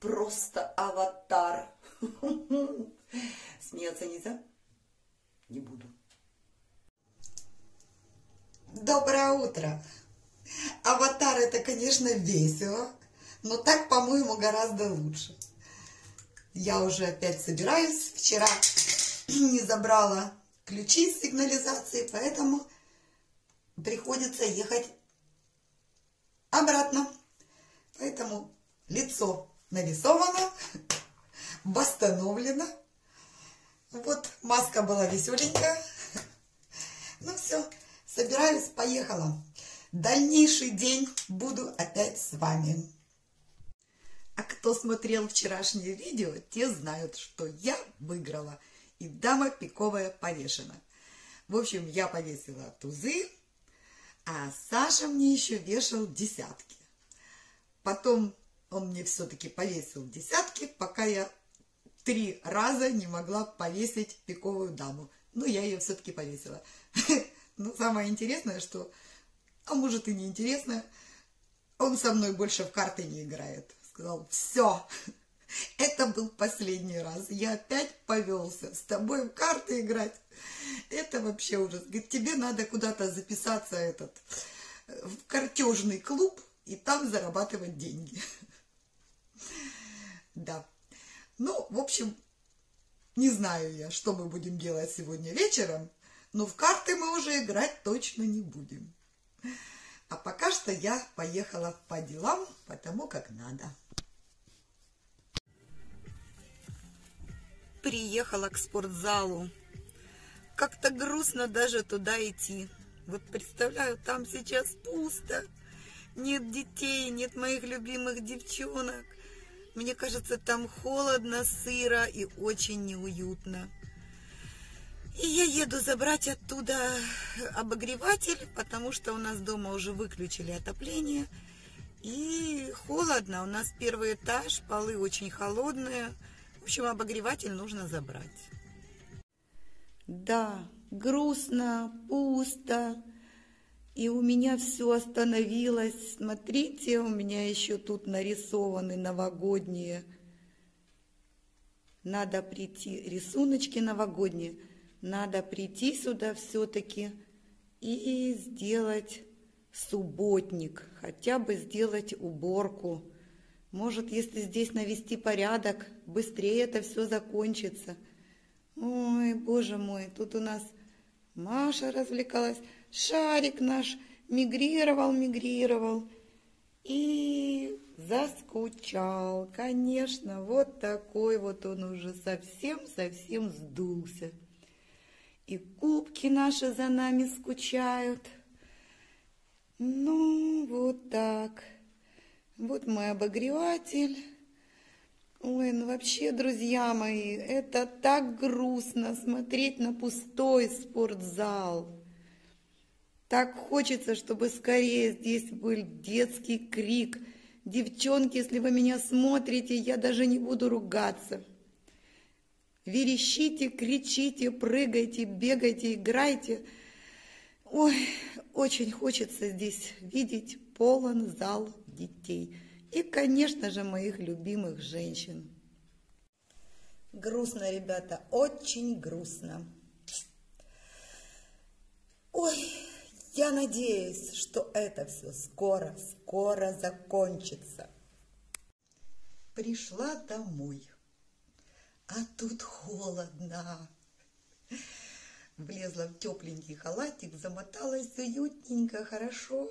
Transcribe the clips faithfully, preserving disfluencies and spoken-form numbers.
просто аватар. Смеяться нельзя? Не буду. Доброе утро. Аватар — это, конечно, весело, но так, по-моему, гораздо лучше. Я уже опять собираюсь. Вчера не забрала ключи с сигнализации, поэтому приходится ехать обратно. Поэтому лицо нарисовано, восстановлено. Вот маска была веселенькая. Ну все, собираюсь, поехала. Дальнейший день буду опять с вами. А кто смотрел вчерашнее видео, те знают, что я выиграла. И дама пиковая повешена. В общем, я повесила тузы, а Саша мне еще вешал десятки. Потом он мне все-таки повесил десятки, пока я три раза не могла повесить пиковую даму. Ну, я ее все-таки повесила. Но самое интересное, что, а может и не интересное, он со мной больше в карты не играет. Сказал: все, это был последний раз. Я опять повелся с тобой в карты играть. Это вообще ужас. Говорит, тебе надо куда-то записаться этот, в картежный клуб и там зарабатывать деньги. Да. Ну, в общем, не знаю я, что мы будем делать сегодня вечером, но в карты мы уже играть точно не будем. А пока что я поехала по делам, потому как надо. Приехала к спортзалу. Как-то грустно даже туда идти. Вот представляю, там сейчас пусто. Нет детей, нет моих любимых девчонок. Мне кажется, там холодно, сыро и очень неуютно. И я еду забрать оттуда обогреватель, потому что у нас дома уже выключили отопление. И холодно, у нас первый этаж, полы очень холодные. В общем, обогреватель нужно забрать. Да, грустно, пусто. И у меня все остановилось. Смотрите, у меня еще тут нарисованы новогодние. Надо прийти, рисуночки новогодние. Надо прийти сюда все-таки и сделать субботник. Хотя бы сделать уборку. Может, если здесь навести порядок, быстрее это все закончится. Ой, боже мой, тут у нас Маша развлекалась. Шарик наш мигрировал, мигрировал и заскучал. Конечно, вот такой вот он уже совсем-совсем сдулся. И кубки наши за нами скучают. Ну, вот так. Вот мой обогреватель. Ой, ну вообще, друзья мои, это так грустно смотреть на пустой спортзал. Так хочется, чтобы скорее здесь был детский крик. Девчонки, если вы меня смотрите, я даже не буду ругаться. Верещите, кричите, прыгайте, бегайте, играйте. Ой, очень хочется здесь видеть полон зал детей. И, конечно же, моих любимых женщин. Грустно, ребята, очень грустно. Ой, я надеюсь, что это все скоро, скоро закончится. Пришла домой, а тут холодно. Влезла в тепленький халатик, замоталась уютненько, хорошо.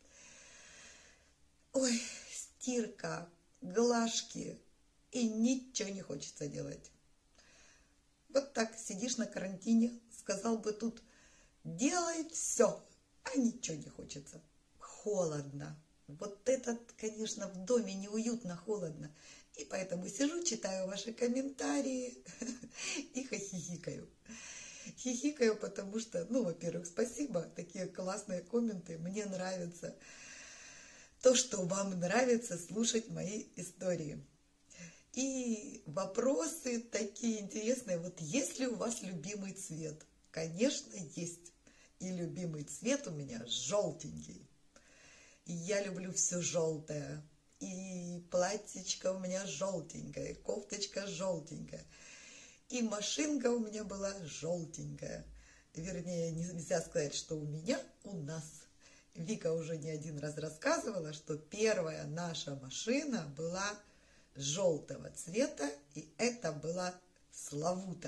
Ой, стирка, глажки, и ничего не хочется делать. Вот так сидишь на карантине, сказал бы тут: делай все, а ничего не хочется. Холодно. Вот это, конечно, в доме неуютно, холодно. И поэтому сижу, читаю ваши комментарии и хихикаю. Хихикаю, потому что, ну, во-первых, спасибо, такие классные комменты, мне нравится то, что вам нравится слушать мои истории. И вопросы такие интересные. Вот есть ли у вас любимый цвет? Конечно, есть. И любимый цвет у меня желтенький. И я люблю все желтое. и платьечко у меня желтенькое, и кофточка желтенькая, и машинка у меня была желтенькая. Вернее, нельзя сказать, что у меня, у нас. Вика уже не один раз рассказывала, что первая наша машина была желтого цвета, и это была Славута.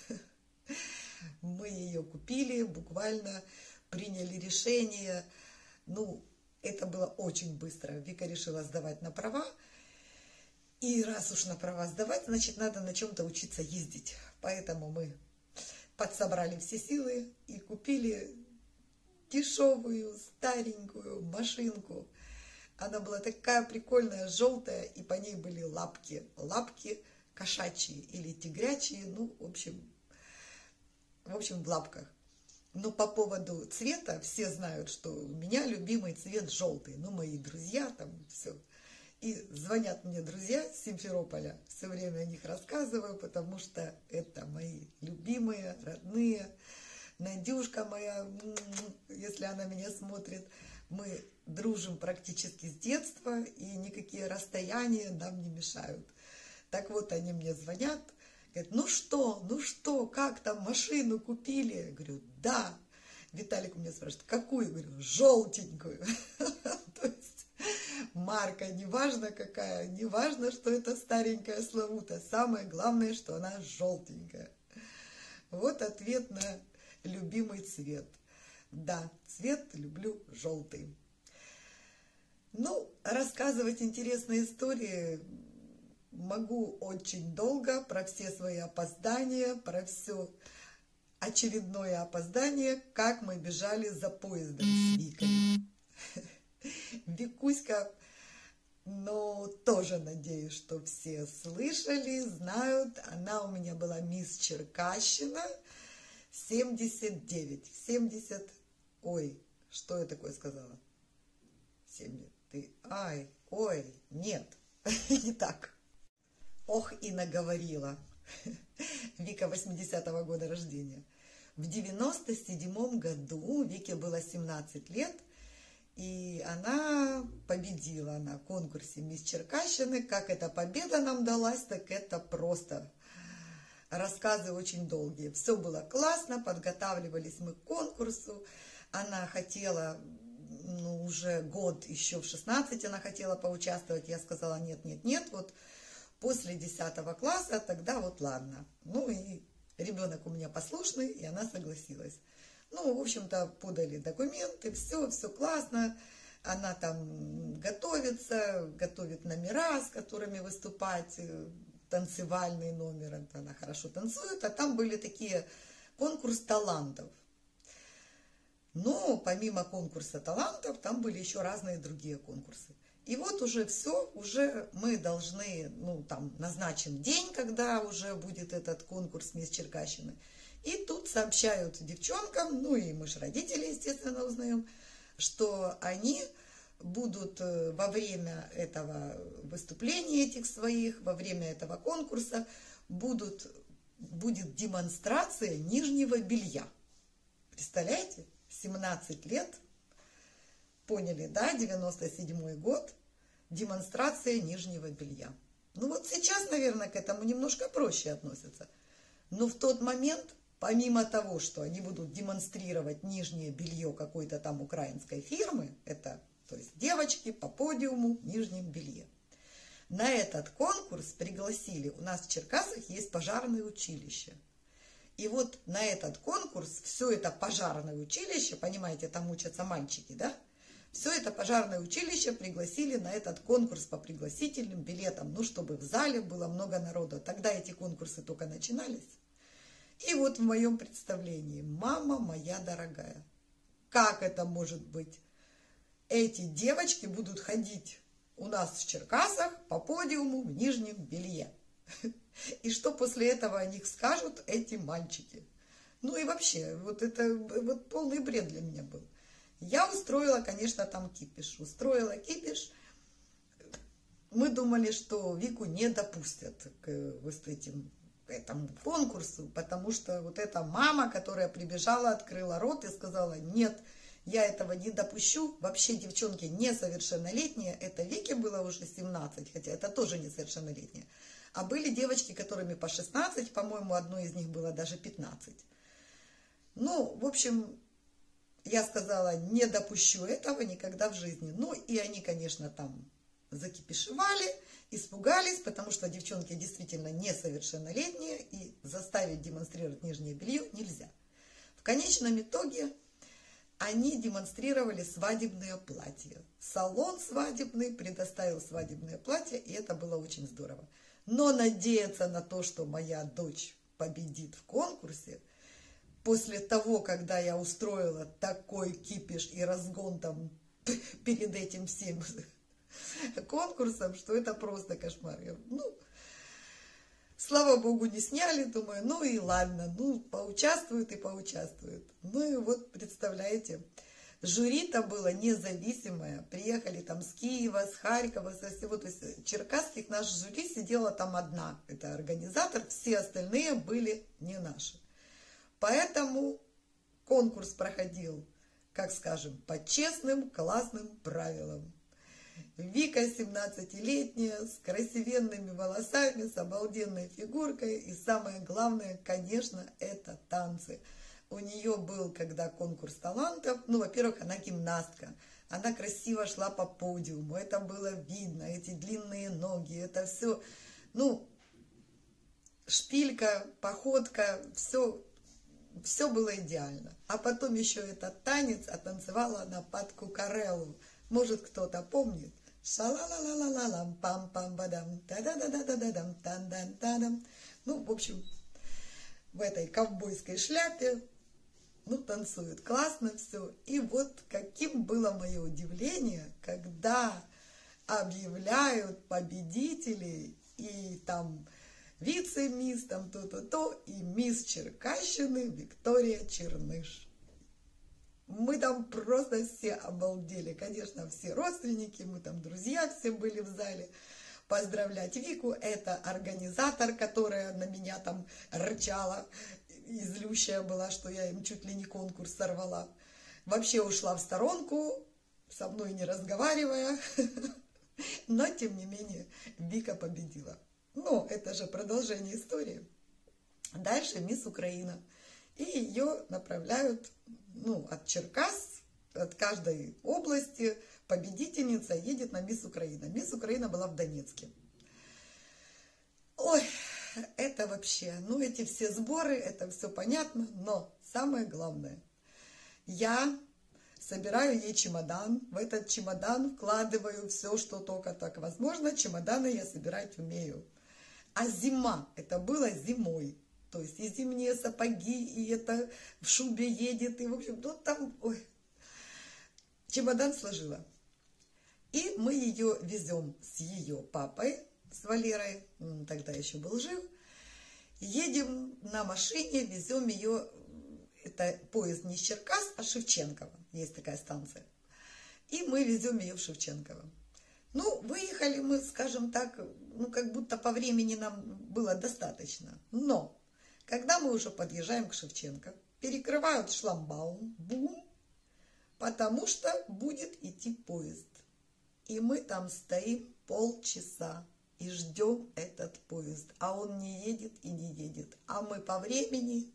Мы ее купили, буквально приняли решение. Ну, это было очень быстро. Вика решила сдавать на права. И раз уж на права сдавать, значит, надо на чем-то учиться ездить. Поэтому мы подсобрали все силы и купили дешевую, старенькую машинку. Она была такая прикольная, желтая, и по ней были лапки. Лапки кошачьи или тигрячьи, ну, в общем, в общем, в лапках. Но по поводу цвета все знают, что у меня любимый цвет желтый. Ну, мои друзья там все. И звонят мне друзья с Симферополя. Все время о них рассказываю, потому что это мои любимые, родные. Надюшка моя, если она меня смотрит, мы дружим практически с детства, и никакие расстояния нам не мешают. Так вот, они мне звонят, говорят, ну что, ну что, как там машину купили? Я говорю, да. Виталик у меня спрашивает, какую? Я говорю, желтенькую. То есть марка, неважно какая, неважно, что это старенькая Славута. Самое главное, что она желтенькая. Вот ответ на любимый цвет. Да, цвет люблю желтый. Ну, рассказывать интересные истории могу очень долго про все свои опоздания, про все очередное опоздание, как мы бежали за поездом с Викой. Викуська, но тоже надеюсь, что все слышали, знают. Она у меня была мисс Черкащина. семьдесят девять, семьдесят, ой, что я такое сказала? семьдесят, ты, ай, ой, нет, не так. Ох, и наговорила. Вика восьмидесятого года рождения. В девяносто седьмом году Вике было семнадцать лет, и она победила на конкурсе «Мисс Черкащины». Как эта победа нам далась, так это просто... Рассказы очень долгие. Все было классно, подготавливались мы к конкурсу. Она хотела, ну, уже год, еще в шестнадцать она хотела поучаствовать. Я сказала, нет, нет, нет, вот после десятого класса, тогда вот ладно. Ну и ребенок у меня послушный, и она согласилась. Ну, в общем-то, подали документы, все, все классно. Она там готовится, готовит номера, с которыми выступать, танцевальный номер, она хорошо танцует, а там были такие конкурс талантов. Но помимо конкурса талантов, там были еще разные другие конкурсы. И вот уже все, уже мы должны, ну, там, назначен день, когда уже будет этот конкурс «Мисс Черкащины». И тут сообщают девчонкам, ну и мы же родители, естественно, узнаем, что они будут во время этого выступления этих своих, во время этого конкурса, будут, будет демонстрация нижнего белья. Представляете? семнадцать лет, поняли, да, девяносто седьмой год, демонстрация нижнего белья. Ну вот сейчас, наверное, к этому немножко проще относятся. Но в тот момент, помимо того, что они будут демонстрировать нижнее белье какой-то там украинской фирмы, это... То есть девочки по подиуму в нижнем белье. На этот конкурс пригласили, у нас в Черкасах есть пожарное училище. И вот на этот конкурс, все это пожарное училище, понимаете, там учатся мальчики, да? Все это пожарное училище пригласили на этот конкурс по пригласительным билетам, ну, чтобы в зале было много народу. Тогда эти конкурсы только начинались. И вот в моем представлении, мама моя дорогая, как это может быть? Эти девочки будут ходить у нас в Черкасах по подиуму в нижнем белье. И что после этого о них скажут эти мальчики? Ну и вообще, вот это вот полный бред для меня был. Я устроила, конечно, там кипиш. Устроила кипиш. Мы думали, что Вику не допустят к вот этим, к этому конкурсу, потому что вот эта мама, которая прибежала, открыла рот и сказала, нет, Я этого не допущу. Вообще девчонки несовершеннолетние. Это Вике было уже семнадцать, хотя это тоже несовершеннолетние. А были девочки, которыми по шестнадцать, по-моему, одной из них было даже пятнадцать. Ну, в общем, я сказала, не допущу этого никогда в жизни. Ну, и они, конечно, там закипишевали, испугались, потому что девчонки действительно несовершеннолетние, и заставить демонстрировать нижнее белье нельзя. В конечном итоге они демонстрировали свадебные платья. Салон свадебный предоставил свадебное платье, и это было очень здорово. Но надеяться на то, что моя дочь победит в конкурсе, после того, когда я устроила такой кипиш и разгон там перед этим всем конкурсом, что это просто кошмар. Я, ну, слава богу, не сняли, думаю, ну и ладно, ну, поучаствуют и поучаствуют. Ну и вот, представляете, жюри-то было независимое, приехали там с Киева, с Харькова, со всего, то есть черкасских, наш жюри сидела там одна, это организатор, все остальные были не наши. Поэтому конкурс проходил, как скажем, по честным, классным правилам. Вика семнадцатилетняя, с красивенными волосами, с обалденной фигуркой. И самое главное, конечно, это танцы. У нее был, когда конкурс талантов, ну, во-первых, она гимнастка. Она красиво шла по подиуму, это было видно, эти длинные ноги, это все, ну, шпилька, походка, все... Все было идеально. А потом еще этот танец, а танцевала она под кукареллу. Может, кто-то помнит? Ша-ла-ла-ла-ла-лам, пам-пам-бадам, та-да-да-да-да-дам, тан-дан-тадам. Ну, в общем, в этой ковбойской шляпе, ну, танцует классно все. И вот каким было мое удивление, когда объявляют победителей, и там... вице-мисс, там то-то-то, и мисс Черкащины Виктория Черныш. Мы там просто все обалдели. Конечно, все родственники, мы там друзья все были в зале. Поздравлять Вику, это организатор, которая на меня там рычала, и злющая была, что я им чуть ли не конкурс сорвала. Вообще ушла в сторонку, со мной не разговаривая, но тем не менее Вика победила. Но это же продолжение истории. Дальше мисс Украина. И ее направляют, ну, от Черкас, от каждой области победительница едет на мисс Украина. Мисс Украина была в Донецке. Ой, это вообще, ну, эти все сборы, это все понятно, но самое главное, я собираю ей чемодан, в этот чемодан вкладываю все, что только так возможно. Чемоданы я собирать умею. А зима, это было зимой, то есть и зимние сапоги, и это в шубе едет, и в общем, ну там, ой, чемодан сложила. И мы ее везем с ее папой, с Валерой, он тогда еще был жив, едем на машине, везем ее, это поезд не с Черкас, а Шевченково, есть такая станция, и мы везем ее в Шевченково. Ну, выехали мы, скажем так, ну, как будто по времени нам было достаточно. Но, когда мы уже подъезжаем к Шевченко, перекрывают шлагбаум, бум, потому что будет идти поезд. И мы там стоим полчаса и ждем этот поезд. А он не едет и не едет. А мы по времени,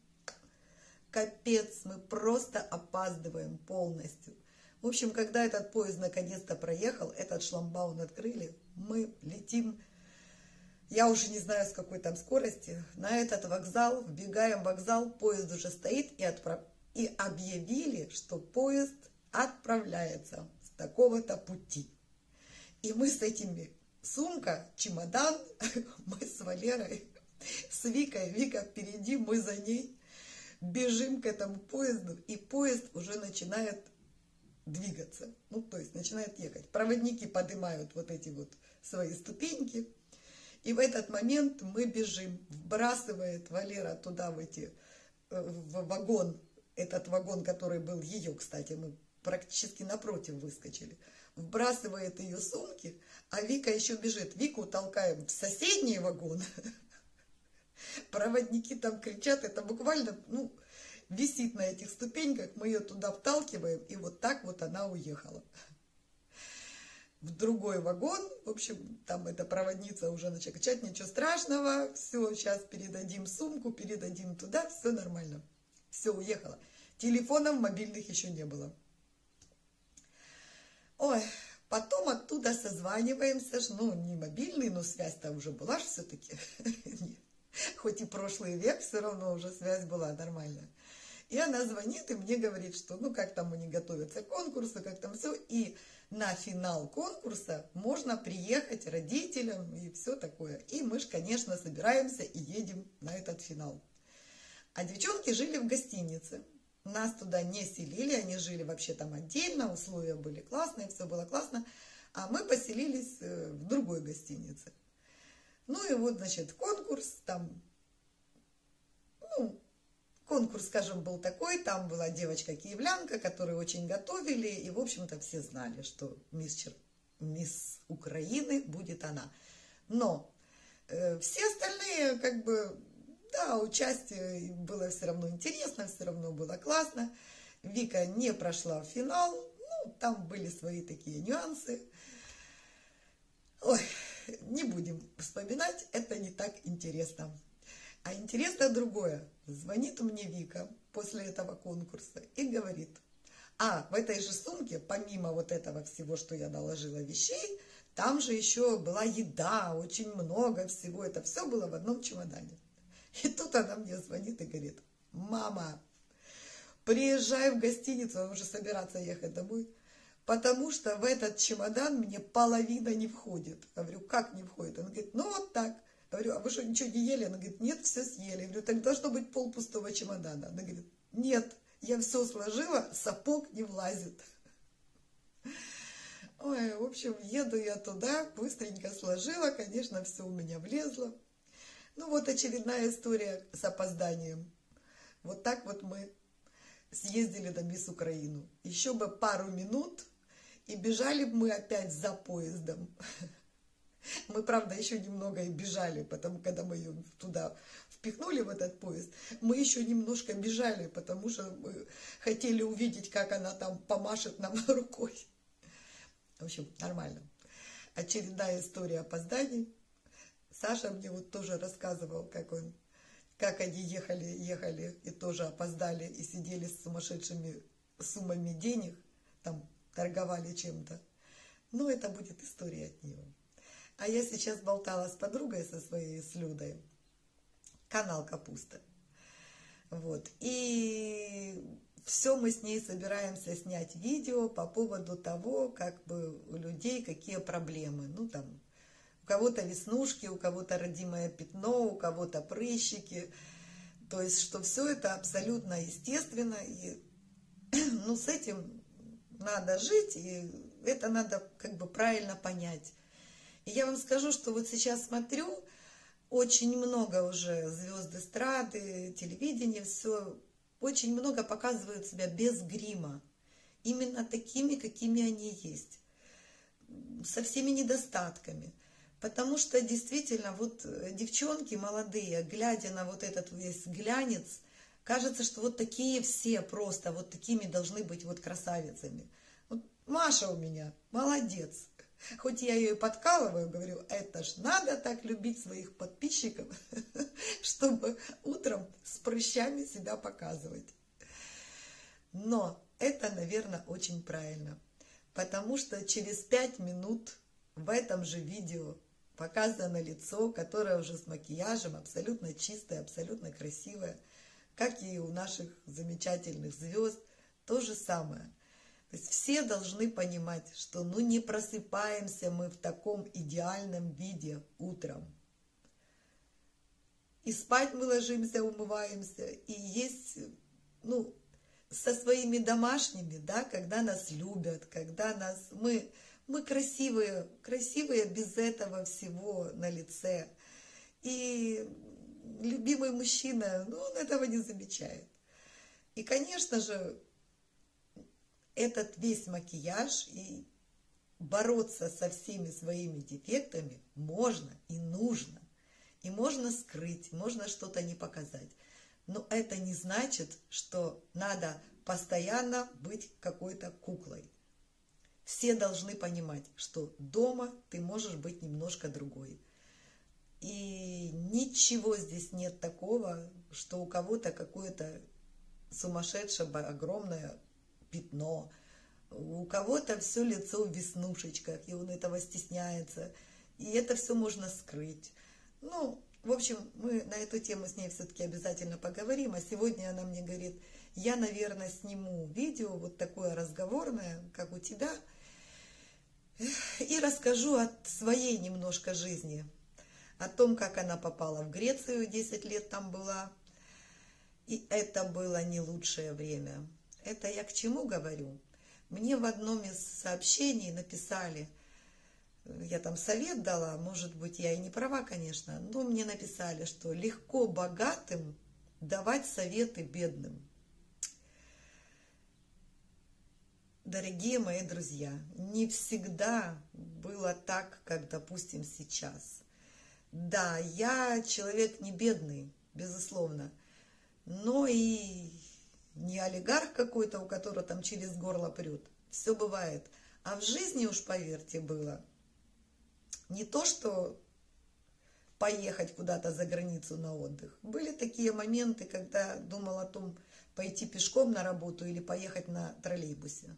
капец, мы просто опаздываем полностью. В общем, когда этот поезд наконец-то проехал, этот шлагбаум открыли, мы летим, я уже не знаю с какой там скорости, на этот вокзал, вбегаем в вокзал, поезд уже стоит, и, отправ... и объявили, что поезд отправляется с такого-то пути. И мы с этими, сумка, чемодан, мы с Валерой, с Викой, Вика впереди, мы за ней, бежим к этому поезду, и поезд уже начинает двигаться, ну, то есть начинает ехать. Проводники поднимают вот эти вот свои ступеньки, и в этот момент мы бежим, вбрасывает Валера туда, в эти, в вагон, этот вагон, который был ее, кстати, мы практически напротив выскочили, вбрасывает ее сумки, а Вика еще бежит. Вику толкаем в соседний вагон, проводники там кричат, это буквально, ну, висит на этих ступеньках, мы ее туда вталкиваем, и вот так вот она уехала в другой вагон. В общем, там эта проводница уже начала кричать: ничего страшного, все, сейчас передадим сумку, передадим туда, все нормально. Все, уехала. Телефонов мобильных еще не было. Ой, потом оттуда созваниваемся, ну, не мобильный, но связь-то уже была же все-таки. Хоть и прошлый век, все равно уже связь была нормальная. И она звонит и мне говорит, что ну как там они готовятся к конкурсу, как там все. И на финал конкурса можно приехать родителям и все такое. И мы же, конечно, собираемся и едем на этот финал. А девчонки жили в гостинице. Нас туда не селили, они жили вообще там отдельно, условия были классные, все было классно. А мы поселились в другой гостинице. Ну и вот, значит, конкурс там, ну, конкурс, скажем, был такой, там была девочка-киевлянка, которую очень готовили, и, в общем-то, все знали, что мисс, Чер... мисс Украины будет она. Но э, все остальные, как бы, да, участие было все равно интересно, все равно было классно. Вика не прошла в финал, ну, там были свои такие нюансы. Ой, не будем вспоминать, это не так интересно. А интересно другое. Звонит мне Вика после этого конкурса и говорит: а, в этой же сумке, помимо вот этого всего, что я наложила вещей, там же еще была еда, очень много всего. Это все было в одном чемодане. И тут она мне звонит и говорит: мама, приезжай в гостиницу, он уже собираться ехать домой, потому что в этот чемодан мне половина не входит. Я говорю: как не входит? Она говорит: ну вот так. Я говорю: а вы что, ничего не ели? Она говорит: нет, все съели. Я говорю: так должно быть полпустого чемодана. Она говорит: нет, я все сложила, сапог не влазит. Ой, в общем, еду я туда, быстренько сложила, конечно, все у меня влезло. Ну вот очередная история с опозданием. Вот так вот мы съездили на Мисс Украину. Еще бы пару минут, и бежали бы мы опять за поездом. Мы, правда, еще немного и бежали, потому когда мы ее туда впихнули, в этот поезд, мы еще немножко бежали, потому что мы хотели увидеть, как она там помашет нам рукой. В общем, нормально. Очередная история опозданий. Саша мне вот тоже рассказывал, как он, как они ехали, ехали и тоже опоздали, и сидели с сумасшедшими суммами денег, там торговали чем-то. Но это будет история от него. А я сейчас болтала с подругой со своей, с Людой, канал Капуста. Вот. И все мы с ней собираемся снять видео по поводу того, как бы у людей какие проблемы. Ну, там, у кого-то веснушки, у кого-то родимое пятно, у кого-то прыщики. То есть, что все это абсолютно естественно. И, ну, с этим надо жить, и это надо как бы правильно понять. И я вам скажу, что вот сейчас смотрю, очень много уже звезд эстрады, телевидения, все, очень много показывают себя без грима. Именно такими, какими они есть. Со всеми недостатками. Потому что действительно, вот девчонки молодые, глядя на вот этот весь глянец, кажется, что вот такие все просто, вот такими должны быть вот красавицами. Вот Маша у меня молодец. Хоть я ее и подкалываю, говорю: это ж надо так любить своих подписчиков, чтобы утром с прыщами себя показывать. Но это, наверное, очень правильно, потому что через пять минут в этом же видео показано лицо, которое уже с макияжем, абсолютно чистое, абсолютно красивое, как и у наших замечательных звезд, то же самое. То есть все должны понимать, что ну не просыпаемся мы в таком идеальном виде утром. И спать мы ложимся, умываемся, и есть, ну, со своими домашними, да, когда нас любят, когда нас, мы, мы красивые, красивые без этого всего на лице. И любимый мужчина, ну, он этого не замечает. И, конечно же, этот весь макияж и бороться со всеми своими дефектами можно и нужно. И можно скрыть, можно что-то не показать. Но это не значит, что надо постоянно быть какой-то куклой. Все должны понимать, что дома ты можешь быть немножко другой. И ничего здесь нет такого, что у кого-то какое-то сумасшедшее огромное пятно, у кого-то все лицо в веснушечках, и он этого стесняется, и это все можно скрыть. Ну, в общем, мы на эту тему с ней все-таки обязательно поговорим, а сегодня она мне говорит, я, наверное, сниму видео вот такое разговорное, как у тебя, и расскажу о своей немножко жизни, о том, как она попала в Грецию, десять лет там была, и это было не лучшее время. Это я к чему говорю? Мне в одном из сообщений написали, я там совет дала, может быть, я и не права, конечно, но мне написали, что легко богатым давать советы бедным. Дорогие мои друзья, не всегда было так, как, допустим, сейчас. Да, я человек не бедный, безусловно, но и не олигарх какой-то, у которого там через горло прет. Все бывает. А в жизни уж, поверьте, было не то, что поехать куда-то за границу на отдых. Были такие моменты, когда думал о том, пойти пешком на работу или поехать на троллейбусе.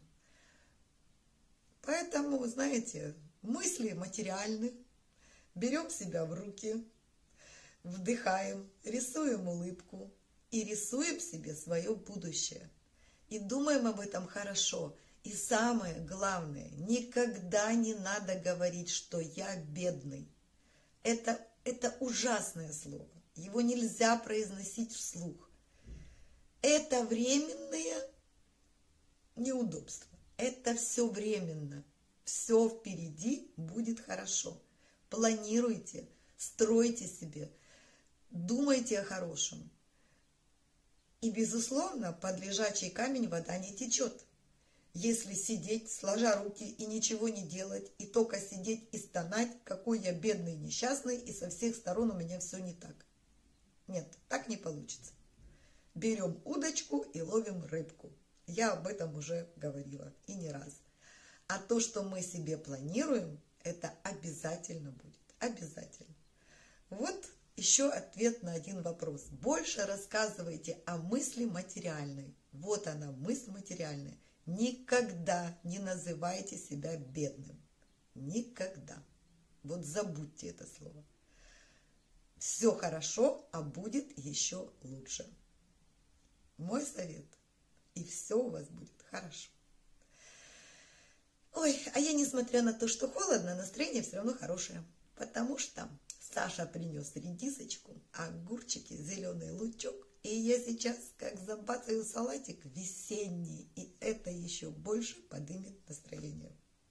Поэтому, знаете, мысли материальны. Берем себя в руки, вдыхаем, рисуем улыбку и рисуем себе свое будущее. И думаем об этом хорошо. И самое главное, никогда не надо говорить, что я бедный. Это, это ужасное слово. Его нельзя произносить вслух. Это временные неудобства. Это все временно. Все впереди будет хорошо. Планируйте, стройте себе, думайте о хорошем. И, безусловно, под лежачий камень вода не течет. Если сидеть, сложа руки и ничего не делать, и только сидеть и стонать, какой я бедный, несчастный, и со всех сторон у меня все не так. Нет, так не получится. Берем удочку и ловим рыбку. Я об этом уже говорила и не раз. А то, что мы себе планируем, это обязательно будет. Обязательно. Вот еще ответ на один вопрос. Больше рассказывайте о мысли материальной. Вот она, мысль материальная. Никогда не называйте себя бедным. Никогда. Вот забудьте это слово. Все хорошо, а будет еще лучше. Мой совет. И все у вас будет хорошо. Ой, а я, несмотря на то, что холодно, настроение все равно хорошее. Потому что Саша принес редисочку, огурчики, зеленый лучок. И я сейчас как забацаю салатик весенний. И это еще больше поднимет настроение.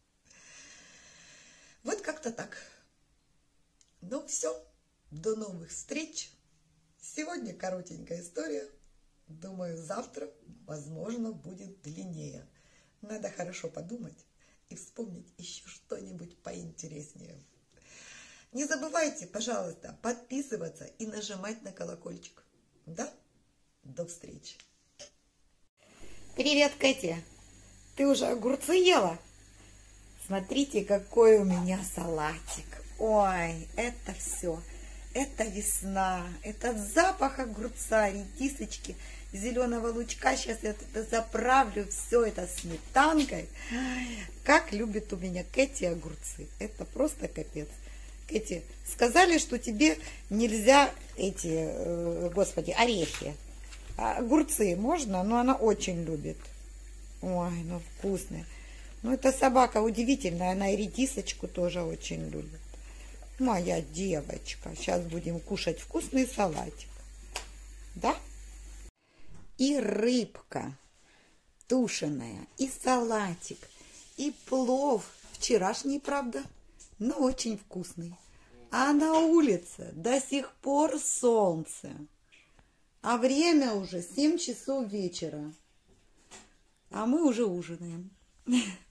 Вот как-то так. Ну все, до новых встреч. Сегодня коротенькая история. Думаю, завтра, возможно, будет длиннее. Надо хорошо подумать и вспомнить еще что-нибудь поинтереснее. Не забывайте, пожалуйста, подписываться и нажимать на колокольчик. Да? До встречи. Привет, Кэти. Ты уже огурцы ела? Смотрите, какой у меня салатик. Ой, это все. Это весна. Это запах огурца, редисочки, зеленого лучка. Сейчас я это заправлю все это сметанкой. Как любит у меня Кэти огурцы. Это просто капец. Кэти, сказали, что тебе нельзя эти, э, господи, орехи. А огурцы можно, но она очень любит. Ой, ну вкусные. Ну это собака удивительная, она и редисочку тоже очень любит. Моя девочка. Сейчас будем кушать вкусный салатик. Да? И рыбка тушеная, и салатик, и плов. Вчерашний, правда, но очень вкусный. А на улице до сих пор солнце. А время уже семь часов вечера. А мы уже ужинаем.